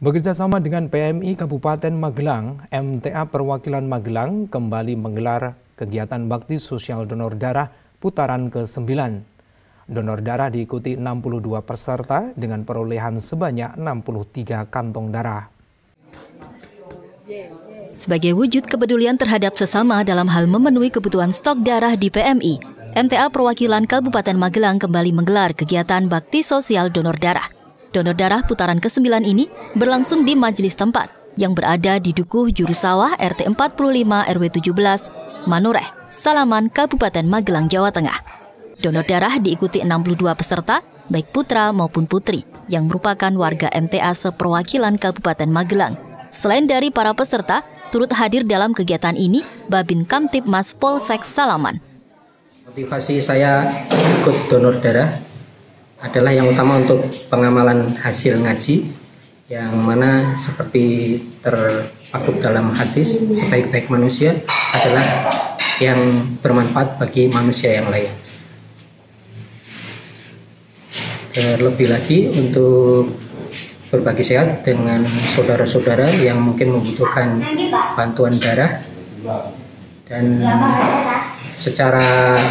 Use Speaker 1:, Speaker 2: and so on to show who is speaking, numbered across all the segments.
Speaker 1: Bekerjasama dengan PMI Kabupaten Magelang, MTA Perwakilan Magelang kembali menggelar kegiatan bakti sosial donor darah putaran ke-9. Donor darah diikuti 62 peserta dengan perolehan sebanyak 63 kantong darah.
Speaker 2: Sebagai wujud kepedulian terhadap sesama dalam hal memenuhi kebutuhan stok darah di PMI, MTA Perwakilan Kabupaten Magelang kembali menggelar kegiatan bakti sosial donor darah. Donor darah putaran ke-9 ini berlangsung di majelis tempat yang berada di Dukuh Jurusawah RT 45 RW 17, Manureh, Salaman, Kabupaten Magelang, Jawa Tengah. Donor darah diikuti 62 peserta, baik putra maupun putri, yang merupakan warga MTA seperwakilan Kabupaten Magelang. Selain dari para peserta, turut hadir dalam kegiatan ini Babin Kamtibmas Polsek Salaman.
Speaker 3: Motivasi saya ikut donor darah adalah yang utama untuk pengamalan hasil ngaji, yang mana seperti terpaku dalam hadis, sebaik-baik manusia adalah yang bermanfaat bagi manusia yang lain. Terlebih lagi untuk berbagi sehat dengan saudara-saudara yang mungkin membutuhkan bantuan darah, dan secara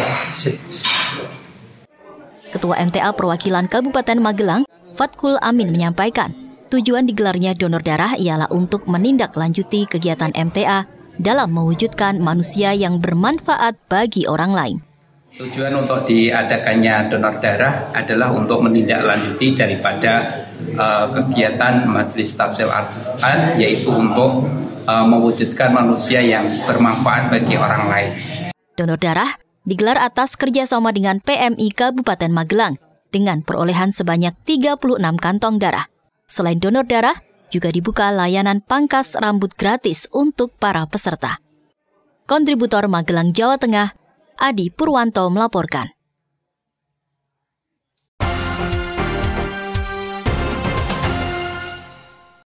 Speaker 2: Ketua MTA Perwakilan Kabupaten Magelang, Fatkul Amin menyampaikan, tujuan digelarnya donor darah ialah untuk menindaklanjuti kegiatan MTA dalam mewujudkan manusia yang bermanfaat bagi orang lain.
Speaker 4: Tujuan untuk diadakannya donor darah adalah untuk menindaklanjuti daripada kegiatan Majelis Tafsir Al-Quran, yaitu untuk mewujudkan manusia yang bermanfaat bagi orang lain.
Speaker 2: Donor darah digelar atas kerjasama dengan PMI Kabupaten Magelang dengan perolehan sebanyak 36 kantong darah. Selain donor darah, juga dibuka layanan pangkas rambut gratis untuk para peserta. Kontributor Magelang, Jawa Tengah, Adi Purwanto melaporkan.